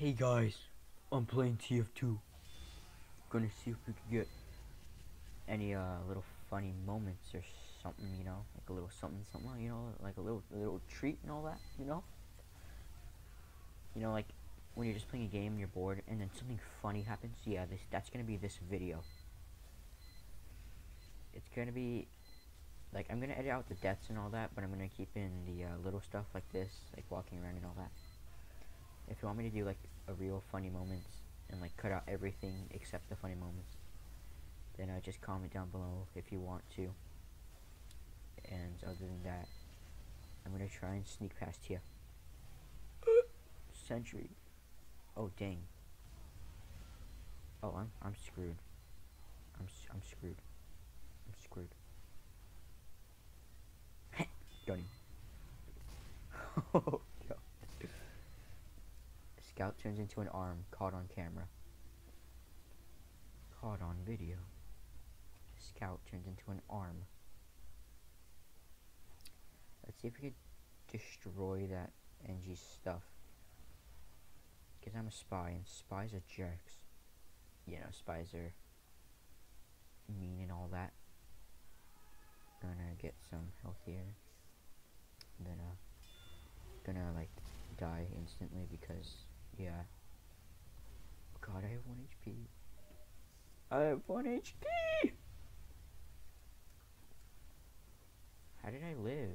Hey guys, I'm playing TF2. Gonna see if we can get any little funny moments or something, like a little something, like a little treat and all that, like when you're just playing a game and you're bored and then something funny happens. Yeah, that's gonna be this video. It's gonna be like I'm gonna edit out the deaths and all that, but I'm gonna keep in the little stuff like this, like walking around and all that. If you want me to do like a real funny moments and like cut out everything except the funny moments, then just comment down below if you want to. And other than that, I'm gonna try and sneak past here. Sentry. Oh dang. Oh, I'm screwed. I'm screwed. I'm screwed. Got him. Oh, God. Scout turns into an arm. Caught on camera. Caught on video. Scout turns into an arm. Let's see if we could destroy that NG stuff. Because I'm a spy, and spies are jerks. Spies are mean and all that. Gonna get some health here. Then, gonna, like, die instantly because, yeah. God, I have 1 HP. I have 1 HP! How did I live?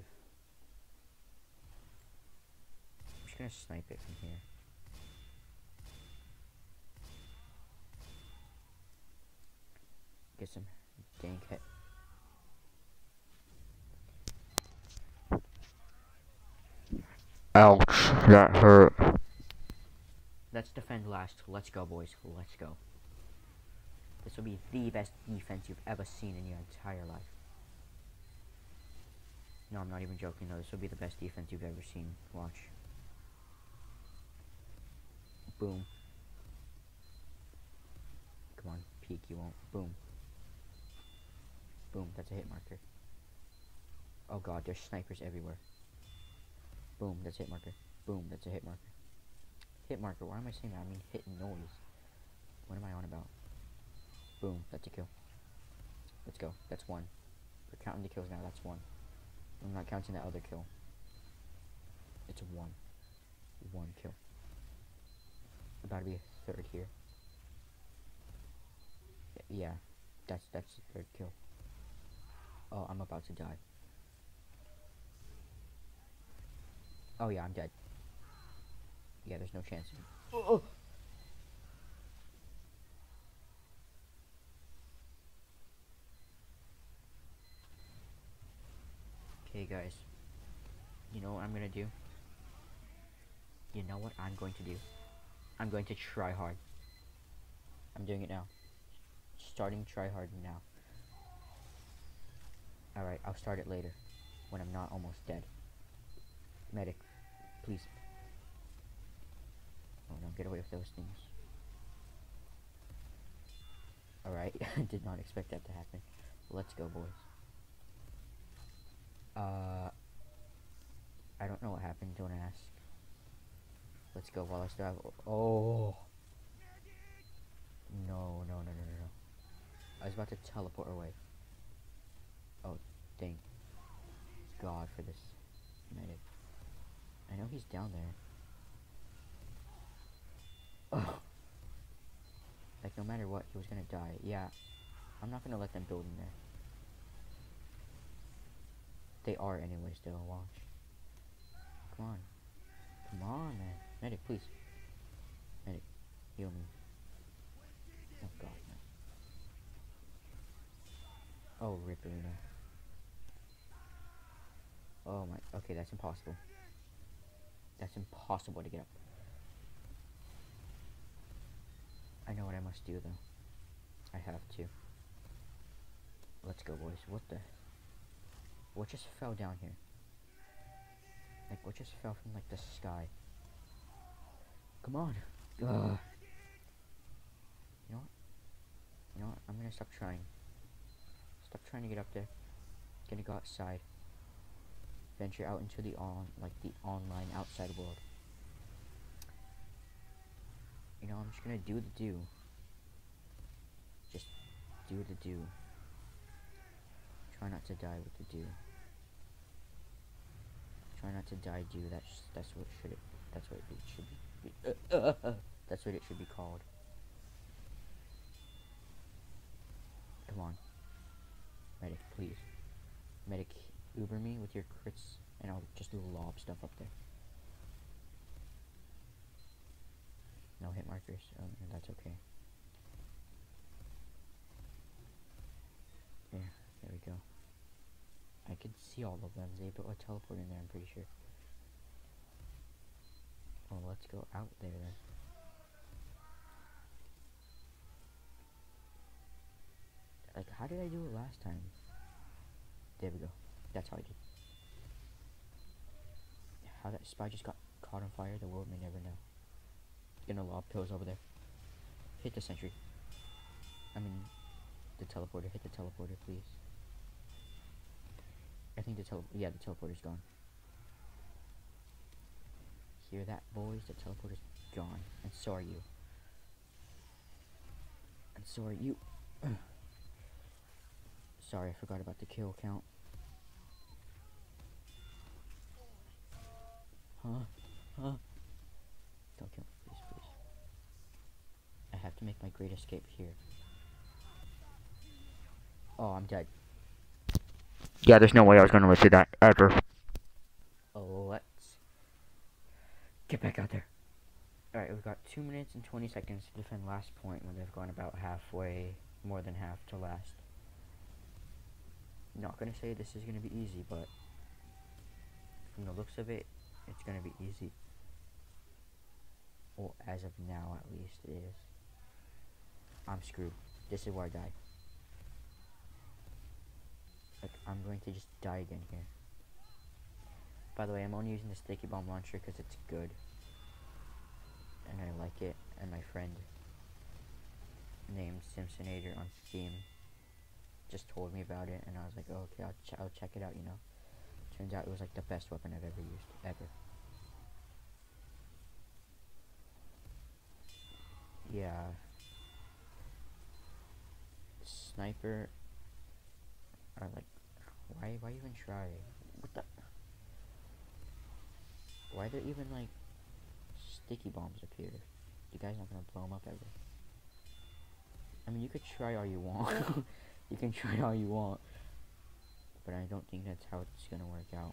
I'm just gonna snipe it from here. Get some dank hit. Ouch, that hurt. Let's defend last. Let's go, boys. Let's go. This will be the best defense you've ever seen in your entire life. No, I'm not even joking, though. This will be the best defense you've ever seen. Watch. Boom. Come on, peek, you won't. Boom. Boom, that's a hit marker. Oh god, there's snipers everywhere. Boom, that's a hit marker. Boom, that's a hit marker. Hit marker, why am I saying that? I mean hit noise. What am I on about? Boom, that's a kill. Let's go, that's 1. We're counting the kills now, that's 1. I'm not counting that other kill. It's 1. 1 kill. About to be a 3rd here. Yeah, that's the 3rd kill. Oh, I'm about to die. Oh yeah, I'm dead. Yeah, there's no chance. Oh. Okay, guys. You know what I'm gonna do? You know what I'm going to do? I'm going to try hard. I'm doing it now. Starting try hard now. Alright, I'll start it later. When I'm not almost dead. Medic, please. Oh no, get away with those things. Alright, I did not expect that to happen. Let's go, boys. I don't know what happened, don't ask. Let's go while I still have... Oh! No. I was about to teleport away. Oh, dang. God for this medic. I know he's down there. Oh! Like, no matter what, he was gonna die. Yeah. I'm not gonna let them build in there. They are anyway still, watch. Come on. Come on, man. Medic, please. Medic, heal me. Oh god, no. Oh, rip arena. Oh my, okay, that's impossible. That's impossible to get up. I know what I must do, though. I have to. Let's go, boys. What just fell down here? Like, what just fell from, like, the sky? Come on. Ugh. You know what? I'm gonna stop trying. Stop trying to get up there. Gonna go outside. Venture out into the online outside world. You know, I'm just gonna do the do. Just do the do. Try not to die with the do. Try not to die do. That's what should it. That's what it should be. That's what it should be called. Come on, medic, please. Medic, Uber me with your crits, and I'll just do lob stuff up there. No hit markers. That's okay. There we go. I could see all of them. They put a teleport in there, I'm pretty sure. Well, let's go out there then. Like, how did I do it last time? There we go. That's how I did. How that spy just got caught on fire, the world may never know. Gonna lob pills over there. Hit the sentry. I mean, the teleporter. Hit the teleporter, please. I think the teleporter's gone. Hear that, boys? The teleporter's gone. And so are you. And so are you. Sorry, I forgot about the kill count. Huh? Don't kill me, please, please. I have to make my great escape here. Oh, I'm dead. Yeah, there's no way I was gonna live through that, ever. Oh, let's get back out there. Alright, we've got 2 minutes and 20 seconds to defend last point when they've gone about halfway, more than half to last. Not gonna say this is gonna be easy, but from the looks of it, it's gonna be easy. Well, as of now, at least, it is. I'm screwed. This is where I die. Like, I'm going to just die again here. By the way, I'm only using the sticky bomb launcher because it's good. And I like it. And my friend named Simpsonator on Steam just told me about it. And I was like, oh, okay, I'll check it out, you know. Turns out it was like the best weapon I've ever used. Ever. Yeah. Sniper are like, why even try? What the? Why are there even like sticky bombs up here? You guys not gonna blow them up ever? I mean, you could try all you want. You can try all you want, but I don't think that's how it's gonna work out.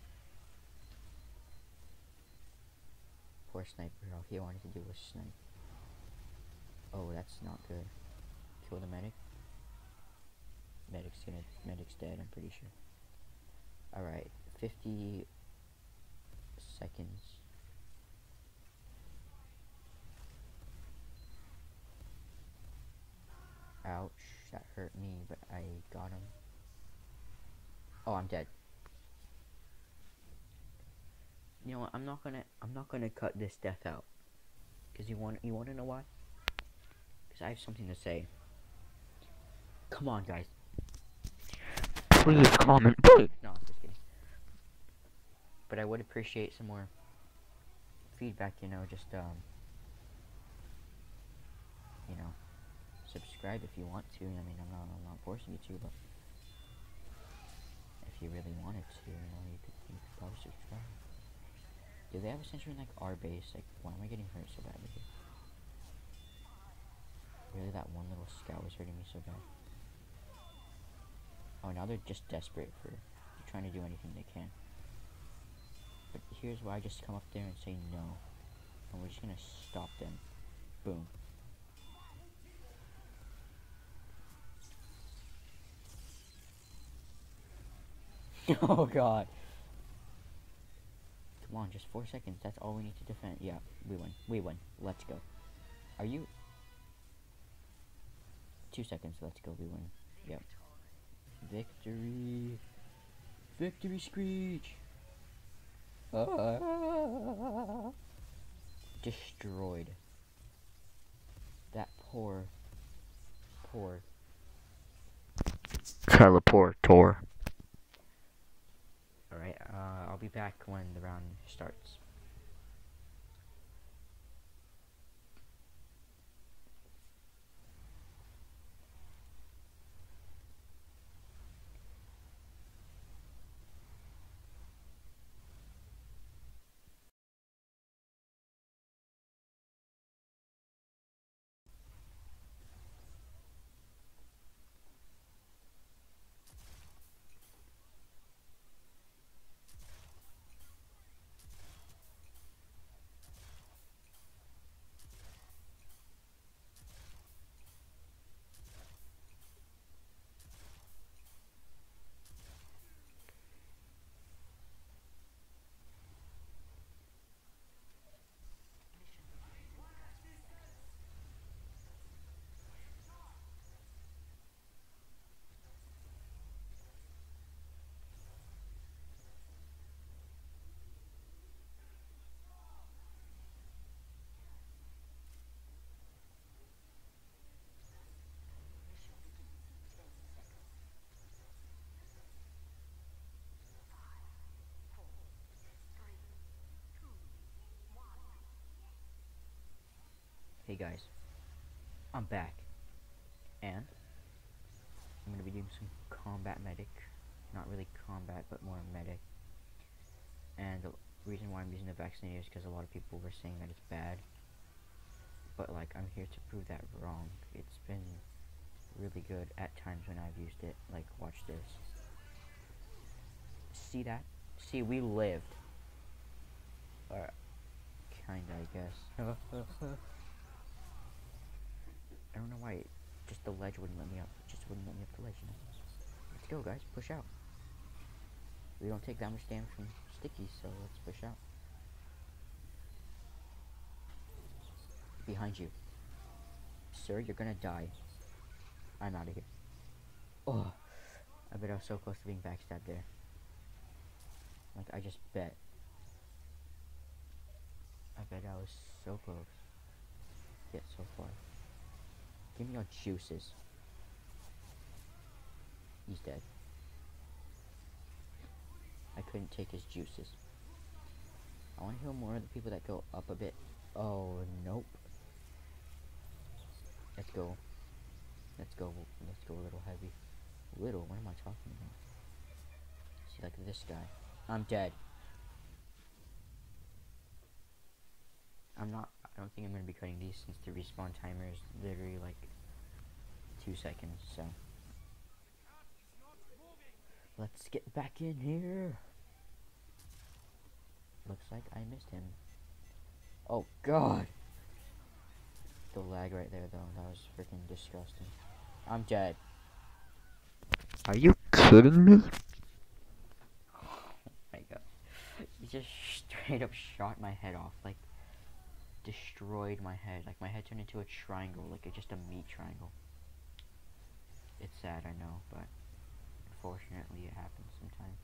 Poor sniper. All he wanted to do was snipe. Oh, that's not good. Kill the medic. Medic's dead, I'm pretty sure. Alright, 50 seconds. Ouch, that hurt me, but I got him. Oh, I'm dead. You know what, I'm not gonna cut this death out. Cause you wanna know why? Cause I have something to say. Come on, guys. Please comment. No, I'm just kidding. But I would appreciate some more feedback, you know, just you know, subscribe if you want to. I mean, I'm not forcing you to, but if you really wanted to, you know, you could probably subscribe. Do they have a sentry in like our base? Like, why am I getting hurt so badly here? Really, that one little scout was hurting me so bad. Oh, now they're just desperate for trying to do anything they can. But here's why I just come up there and say no. And we're just gonna stop them. Boom. Oh god. Come on, just 4 seconds. That's all we need to defend. Yeah, we win. We win. Let's go. Are you? 2 seconds. Let's go. We win. Yep. Victory. Victory screech. Destroyed. That poor teleportor. Alright, I'll be back when the round starts. Hey guys, I'm back, and I'm gonna be doing some combat medic. Not really combat, but more medic. And the reason why I'm using the vaccinator is because a lot of people were saying that it's bad. But like, I'm here to prove that wrong. It's been really good at times when I've used it. Like, watch this. See that? See, we lived. Or, kinda, I guess. I don't know why. Just the ledge wouldn't let me up. It just wouldn't let me up the ledge, you know? Let's go, guys. Push out. We don't take that much damage from stickies, so let's push out. Behind you. Sir, you're gonna die. I'm out of here. Oh, I bet I was so close to being backstabbed there. Like, I just bet. I bet I was so close. Yet so far. Give me your juices. He's dead. I couldn't take his juices. I want to heal more of the people that go up a bit. Oh, nope. Let's go. Let's go. Let's go a little heavy. Little? What am I talking about? See, like this guy. I'm dead. I don't think I'm going to be cutting these since the respawn timer is literally like 2 seconds, so. Let's get back in here. Looks like I missed him. Oh, God. The lag right there, though. That was freaking disgusting. I'm dead. Are you kidding me? Oh my God. He just straight up shot my head off. Like, destroyed my head. Like, my head turned into a triangle. Like, just a meat triangle. It's sad, I know, but unfortunately it happens sometimes.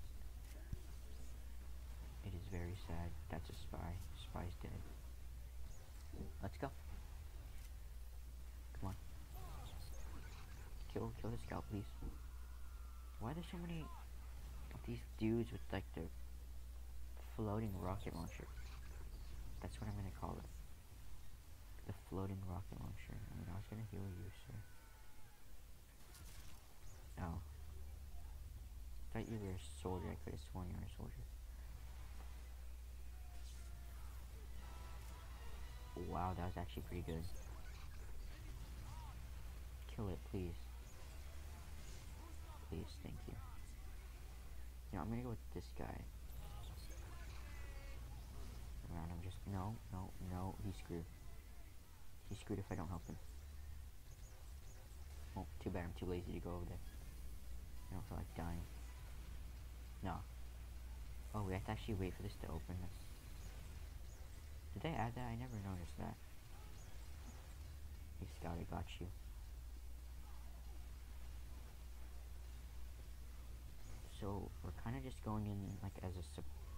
It is very sad. That's a spy. Spy's dead. Let's go. Come on. Kill the scout, please. Why are there so many of these dudes with like their floating rocket launcher? That's what I'm gonna call it. The floating rocket launcher. I mean, I was gonna heal you, sir. Oh. I thought you were a soldier. I could have sworn you were a soldier. Wow, that was actually pretty good. Kill it, please. Please, thank you. You know, I'm gonna go with this guy. Around him, just no, he's screwed. He's screwed if I don't help him. Oh, too bad I'm too lazy to go over there. I don't feel like dying. No. Oh, we have to actually wait for this to open. Did they add that? I never noticed that. Hey, Scout, I got you. So, we're kind of just going in, like, as a,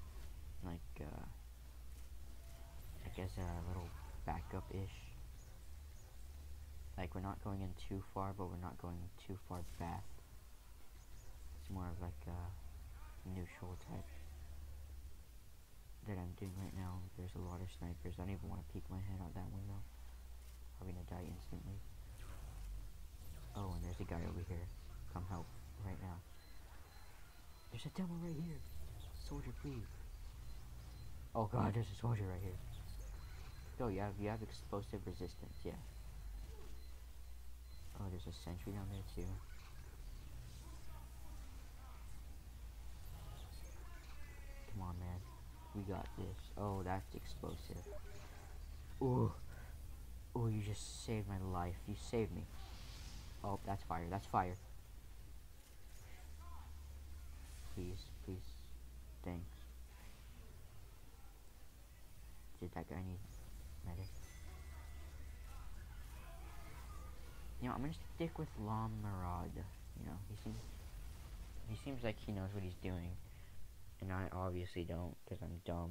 as a little backup-ish. Like, we're not going in too far, but we're not going too far back. It's more of like a neutral type that I'm doing right now. There's a lot of snipers. I don't even want to peek my head out that window. I'm gonna die instantly. Oh, and there's a guy over here. Come help right now. There's a demo right here. Soldier, please. Oh God, there's a soldier right here. Oh, you have explosive resistance, yeah. Oh, there's a sentry down there too. Come on, man. We got this. Oh, that's explosive. Ooh. Oh, you just saved my life. You saved me. Oh, that's fire. That's fire. Please, please. Thanks. Did that guy need medic? You know, I'm gonna stick with Lamarad. You know, he seems like he knows what he's doing. And I obviously don't, because I'm dumb.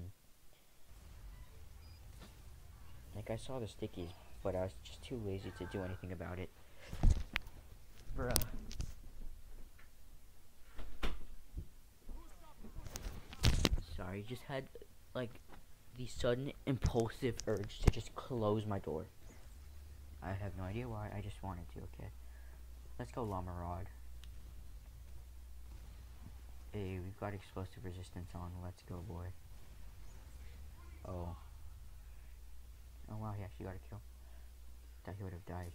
Like, I saw the stickies, but I was just too lazy to do anything about it. Bruh. Sorry, just had, like, the sudden impulsive urge to just close my door. I have no idea why, I just wanted to, okay. Let's go Llama Rod. Hey, we've got explosive resistance on, let's go, boy. Oh. Oh wow, he actually got a kill. Thought he would have died.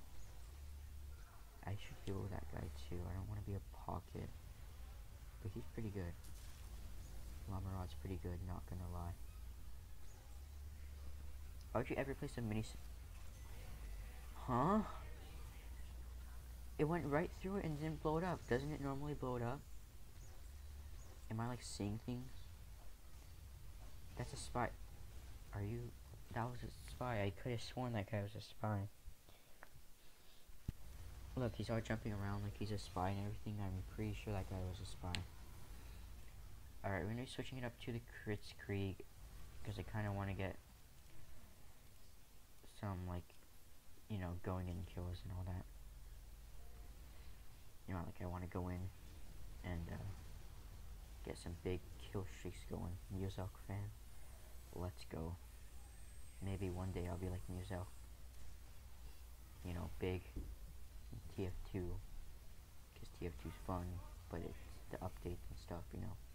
I should heal that guy too, I don't want to be a pocket. But he's pretty good. Llama Rod's pretty good, not gonna lie. Why would you ever play some mini... Huh? It went right through it and didn't blow it up. Doesn't it normally blow it up? Am I like seeing things? That's a spy. Are you... That was a spy. I could have sworn that guy was a spy. Look, he's all jumping around like he's a spy and everything. I'm pretty sure that guy was a spy. Alright, we're gonna be switching it up to the Crits Krieg. Because I kind of want to get some, like, you know, going in kills and all that. You know, like I want to go in and get some big kill streaks going. Muselk fan. Let's go. Maybe one day I'll be like Muselk. You know, big TF2. Because TF2's fun, but it's the updates and stuff, you know.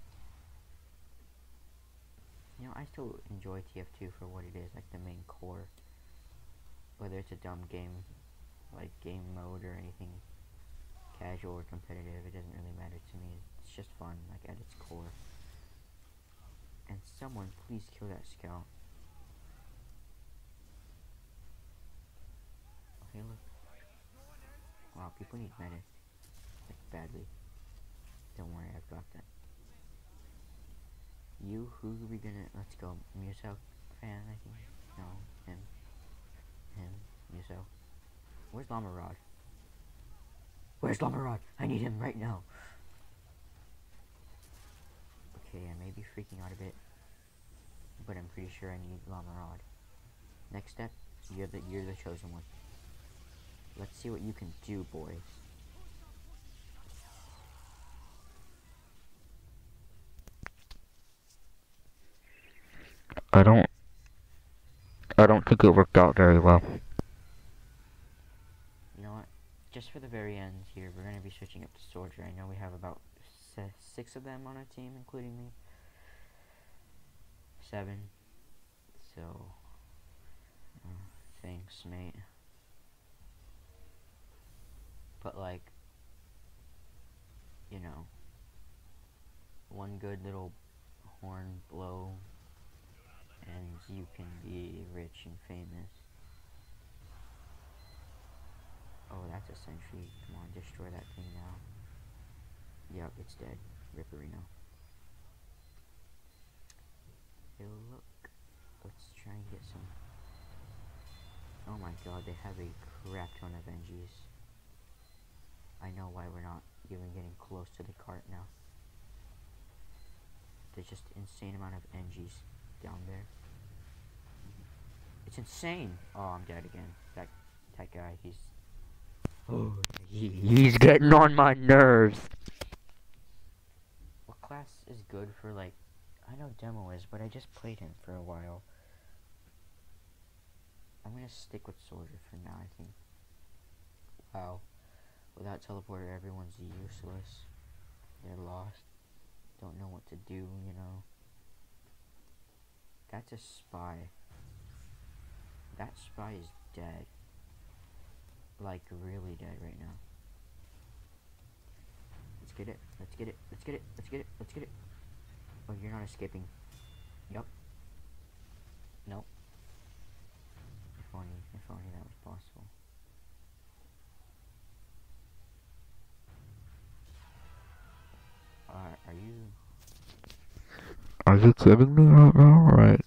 You know, I still enjoy TF2 for what it is, like the main core. Whether it's a dumb game, like game mode or anything, casual or competitive, it doesn't really matter to me. It's just fun, like at its core. And someone please kill that scout. Okay, look. Wow, people need medic. Like, badly. Don't worry, I've got that. You, who are we gonna... Let's go. Muselk fan, I think. No, him. Him. Muselk. Where's Llama Rod? Where's Llama Rod? I need him right now. Okay, I may be freaking out a bit. But I'm pretty sure I need Llama Rod. Next step, you're the chosen one. Let's see what you can do, boys. I don't think it worked out very well. You know what? Just for the very end here, we're going to be switching up to Soldier. I know we have about 6 of them on our team, including me. 7. So, thanks, mate. But, like, you know, one good little horn blow, and you can be rich and famous. Oh, that's a sentry. Come on, destroy that thing now. Yep, it's dead. Ripperino. Hey, look. Let's try and get some... Oh my god, they have a crap ton of NGs. I know why we're not even getting close to the cart now. There's just insane amount of NGs down there. It's insane! Oh, I'm dead again. That guy, he's... Oh, he's getting on my nerves. What class is good for, like... I know Demo is, but I just played him for a while. I'm gonna stick with Soldier for now, I think. Wow. Without Teleporter, everyone's useless. They're lost. Don't know what to do, you know. That's a spy. That spy is dead. Like, really dead right now. Let's get it. Let's get it. Let's get it. Let's get it. Let's get it. Oh, you're not escaping. Yup. Nope. If only that was possible. Are you... Are you kidding me right now? Right.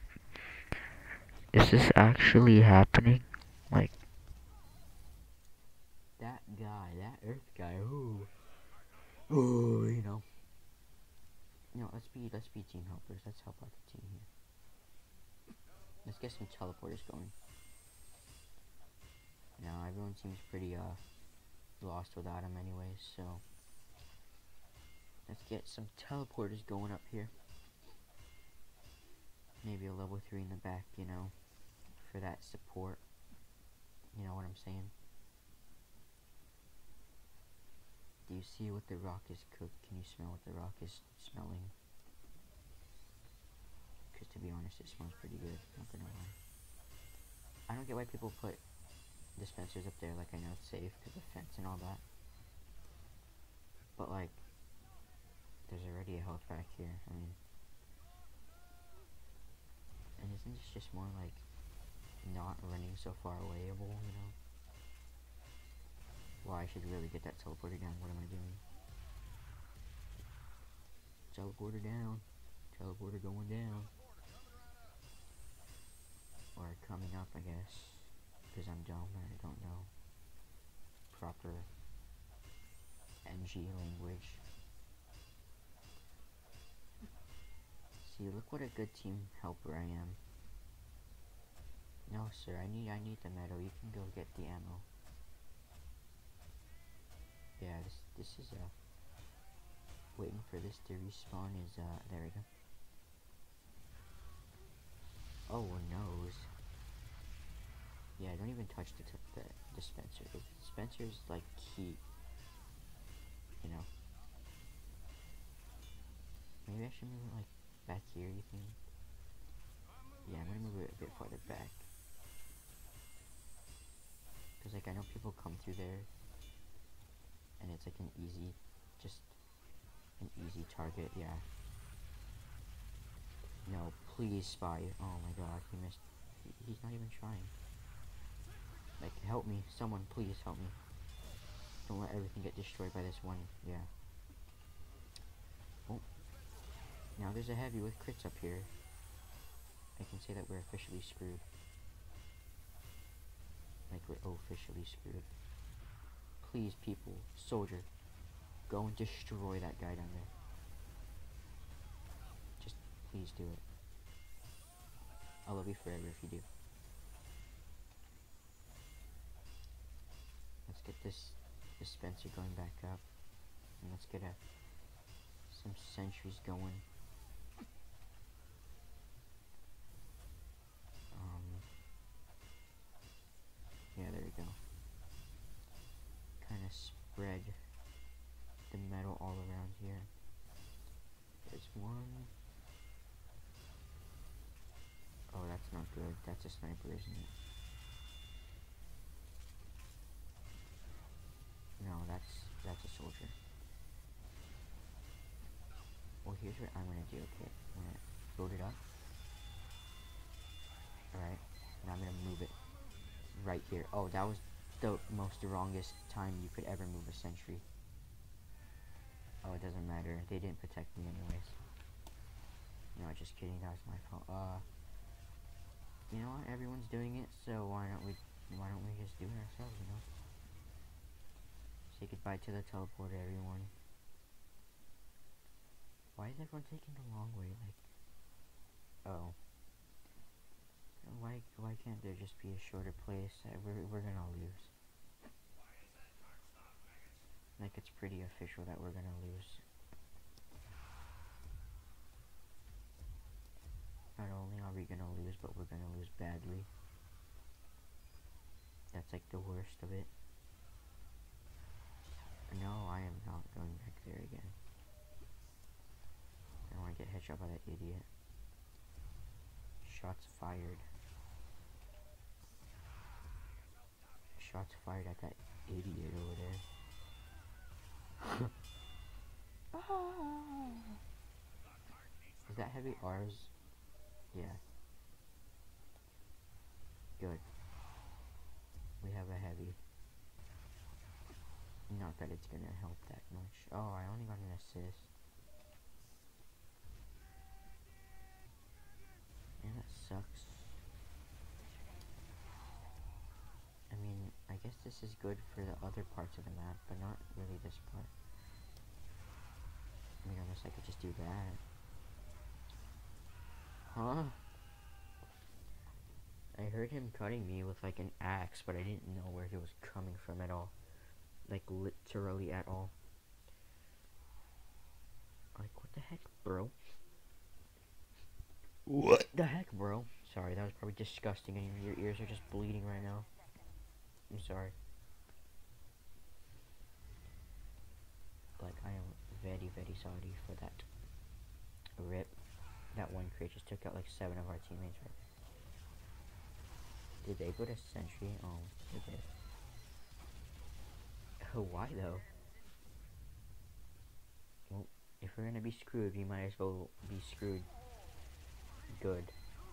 Is this actually happening? Like, That guy, that Earth guy, ooh. Ooh, you know. You know, let's be team helpers. Let's help out the team here. Let's get some teleporters going. Now, everyone seems pretty, lost without him anyways, so... Let's get some teleporters going up here. Maybe a level 3 in the back, you know, for that support. You know what I'm saying? Do you see what the rock is cooked? Can you smell what the rock is smelling? Because to be honest, it smells pretty good, not gonna lie. I don't get why people put dispensers up there. Like, I know it's safe because of fence and all that, but like, there's already a health pack here. I mean, and isn't this just more like not running so far awayable, you know? Well, I should really get that teleporter down. What am I doing? Teleporter down. Teleporter going down. Or coming up, I guess. Because I'm dumb and I don't know proper NG language. See, look what a good team helper I am. No, sir, I need the metal. You can go get the ammo. Yeah, this is waiting for this to respawn is there we go. Oh, nose. Yeah, don't even touch the dispenser. The dispenser's like key. You know. Maybe I should move it like back here, you think? Yeah, I'm gonna move it a bit farther back. Cause like I know people come through there and it's like an easy target, yeah. No, please, spy. Oh my god, he missed. He's not even trying. Like, help me. Someone, please help me. Don't let everything get destroyed by this one. Yeah. Oh. Now there's a heavy with crits up here. I can say that we're officially screwed. Like, we're officially screwed. Please, people. Soldier. Go and destroy that guy down there. Just, please do it. I'll love you forever if you do. Let's get this dispenser going back up. And let's get some sentries going. Yeah, there we go. Kind of spread the metal all around here. There's one. Oh, that's not good. That's a sniper, isn't it? No, that's a soldier. Well, here's what I'm gonna do. Okay, I'm gonna load it up. Alright, and I'm gonna move it right here. Oh, that was the most wrongest time you could ever move a sentry. Oh, it doesn't matter. They didn't protect me anyways. No, just kidding. That was my fault. You know what? Everyone's doing it, so why don't we just do it ourselves? You know. Say goodbye to the teleporter, everyone. Why is everyone taking the long way? Like, oh. Why can't there just be a shorter place? We're gonna lose. Like, it's pretty official that we're gonna lose. Not only are we gonna lose, but we're gonna lose badly. That's like the worst of it. No, I am not going back there again. I don't want to get headshot by that idiot. Shots fired. Shots fired at that idiot over there. Is that heavy ours? Yeah. Good. We have a heavy. Not that it's gonna help that much. Oh, I only got an assist. Yeah, that sucks. I mean, I guess this is good for the other parts of the map, but not really this part. I mean, unless I could just do that. Huh? I heard him cutting me with like an axe, but I didn't know where he was coming from at all. Like, literally at all. Like, what the heck, bro? What the heck, bro? Sorry, that was probably disgusting, and your ears are just bleeding right now. I'm sorry. Like, I am very, very sorry for that. Rip. That one crate just took out like 7 of our teammates, right? Did they go to Sentry? Oh, they did. Why though? Well, if we're gonna be screwed, we might as well be screwed good.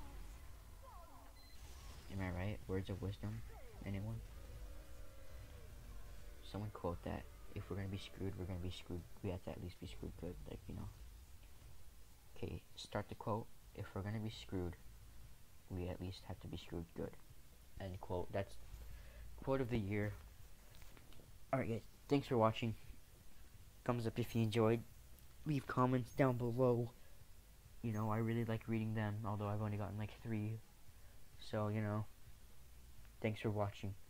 Am I right? Words of wisdom? Anyone? Someone quote that. If we're gonna be screwed, we're gonna be screwed. We have to at least be screwed good, like, you know. Okay, start the quote. If we're gonna be screwed, we at least have to be screwed good. End quote. That's quote of the year. Alright guys, thanks for watching. Thumbs up if you enjoyed. Leave comments down below. You know, I really like reading them, although I've only gotten like 3. So, you know, thanks for watching.